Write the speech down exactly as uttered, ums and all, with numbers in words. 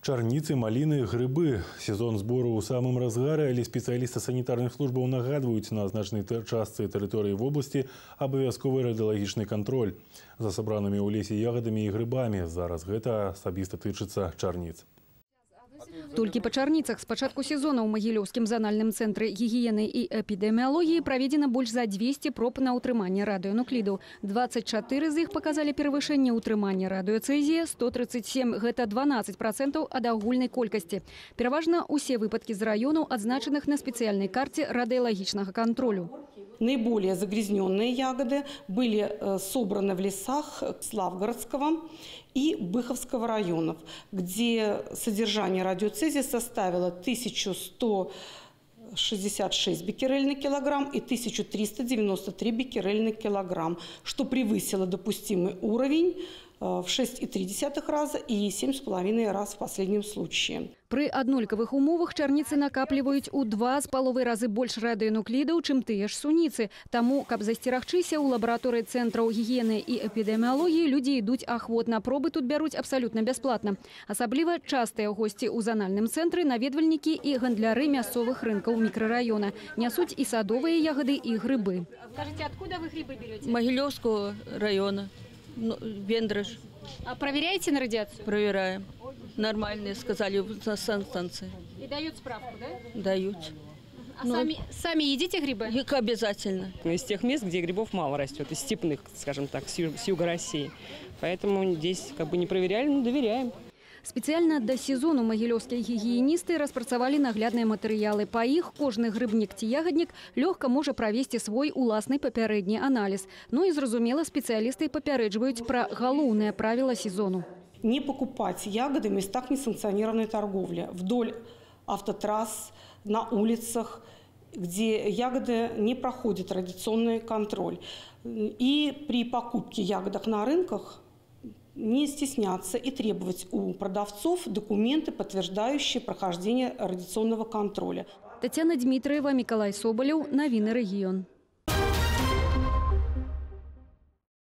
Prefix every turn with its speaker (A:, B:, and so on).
A: Чарніцы, малины, грибы. Сезон сбору у самым разгаре, але специалисты санитарных службаў нагадваюць на значнай частцы тэрыторыі в области абавязковы радыялагічны контроль за сабранымі ў лесе ягодамі і грибамі. Зараз гэта асабіста тычыцца чарніц.
B: Толькі па чарніцах з пачатку сезона ў Магілёўскім занальным цэнтры гігіены і эпідэміялогіі праведзена больш за дзвесце проб на ўтрыманне радыенуклідаў. дваццаць чатыры з іх паказалі перавышэнне ўтрымання радыёцэзія, сто тридцать семь – гэта дванаццаць процентаў ад агульнай колькасці. Пераважна усе выпадкі з раёнаў, адзначаных на спецыяльнай карце радыялагічнага контролю.
C: Наиболее загрязненные ягоды были собраны в лесах Славгородского и Быховского районов, где содержание радиоцезия составило тысячу сто шестьдесят шесть беккерель на килограмм и тысячу триста девяносто три беккерель на килограмм, что превысило допустимый уровень в шесть и три десятых раза и семь с половиной раз в последнем случае.
B: При аднолькавых умовах чарніцы накапліваюць у два з паловай разы больш радыенуклідаў, чым тыя ж суніцы. Таму, каб засцерагчыся, у лабараторыі цэнтраў гігіены і эпідэміялогіі людзі ідуць ахвотна. Пробы тут бяруць абсалютна бясплатна. Асабліва частыя госці ў занальным цэнтры, наведвальнікі і гандляры мясцовых рынкаў мікрараёна. Нясуць і садовыя ягоды, і грибы.
D: Скажите, откуда вы грибы берете?
E: Могилевского района. Ну, Вендрыш.
D: А проверяете на радиацию?
E: Проверяем. Нормальные, сказали на санстанции.
D: И дают справку, да?
E: Дают.
D: А
E: ну,
D: сами, сами едите грибы?
E: Их обязательно.
F: Из тех мест, где грибов мало растет, из степных, скажем так, с юга России. Поэтому здесь как бы не проверяли, но доверяем.
B: Спецыяльна да сезону магілёўскія гігіеністы распрацавалі наглядныя матэрыялы. Па іх кожны грыбнік ці ягаднік лёгка можа правесці свой уласны папярэдні аналіз. Ну і зразумела, спецыялісты папярэджваюць пра галоўнае правіла сезону.
C: Не покупать ягоды в местах несанкционированной торговли, вдоль автотрасс, на улицах, где ягоды не проходят радиационный контроль. И при покупке ягодок на рынках не стесняться и требовать у продавцов документы, подтверждающие прохождение радиационного контроля.
B: Татьяна Дмитриева, Миколай Соболев, Новины регион.